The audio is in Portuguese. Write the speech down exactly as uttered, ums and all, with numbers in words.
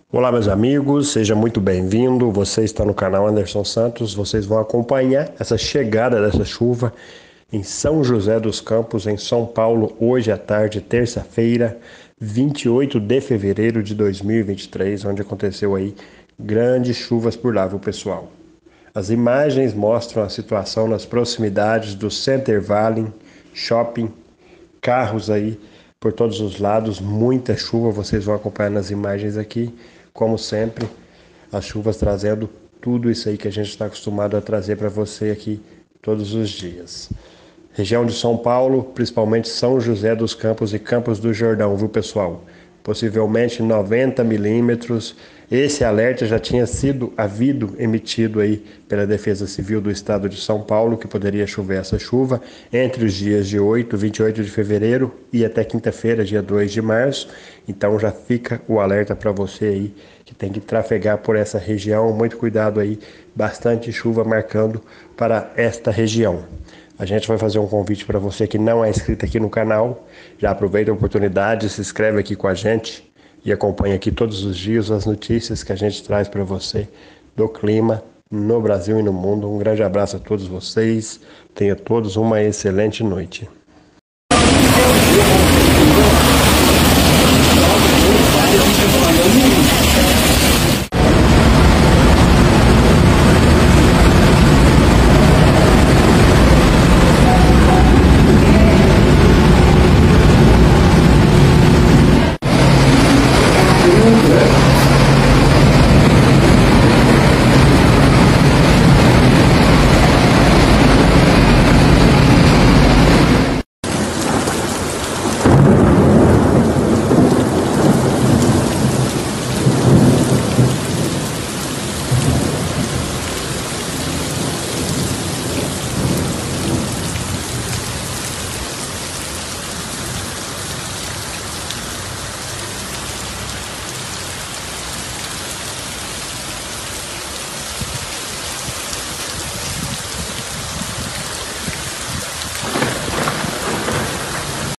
Olá, meus amigos, seja muito bem-vindo. Você está no canal Anderson Santos. Vocês vão acompanhar essa chegada dessa chuva em São José dos Campos, em São Paulo, hoje à tarde, terça-feira, vinte e oito de fevereiro de dois mil e vinte e três, onde aconteceu aí grandes chuvas por lá, viu, pessoal? As imagens mostram a situação nas proximidades do Center Valley Shopping, carros aí por todos os lados, muita chuva, vocês vão acompanhar nas imagens aqui, como sempre, as chuvas trazendo tudo isso aí que a gente está acostumado a trazer para você aqui todos os dias. Região de São Paulo, principalmente São José dos Campos e Campos do Jordão, viu, pessoal? Possivelmente noventa milímetros. Esse alerta já tinha sido havido, emitido aí pela Defesa Civil do Estado de São Paulo, que poderia chover essa chuva entre os dias de oito, vinte e oito de fevereiro e até quinta-feira, dia dois de março. Então já fica o alerta para você aí que tem que trafegar por essa região. Muito cuidado aí, bastante chuva marcando para esta região. A gente vai fazer um convite para você que não é inscrito aqui no canal. Já aproveita a oportunidade, se inscreve aqui com a gente e acompanha aqui todos os dias as notícias que a gente traz para você do clima no Brasil e no mundo. Um grande abraço a todos vocês. Tenha todos uma excelente noite.